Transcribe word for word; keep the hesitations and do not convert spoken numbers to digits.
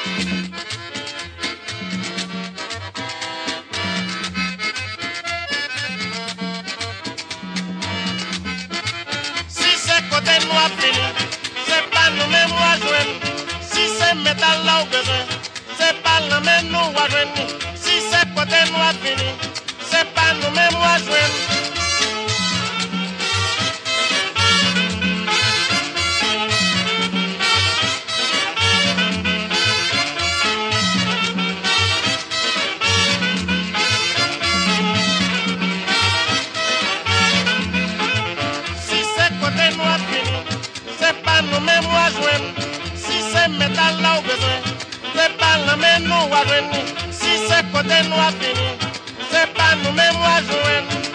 Si c'est côté noir fini, c'est pas nous mêmes à joindre. Si c'est métal là au besoin, c'est pas la même nous à joindre. Si c'est côté noir fini, c'est pas nous mêmes à joindre. Nous-mêmes à joindre. Si c'est métal là au besoin, c'est pas la même nous à joindre. Si c'est côté noir fini, c'est pas nous-mêmes à joindre.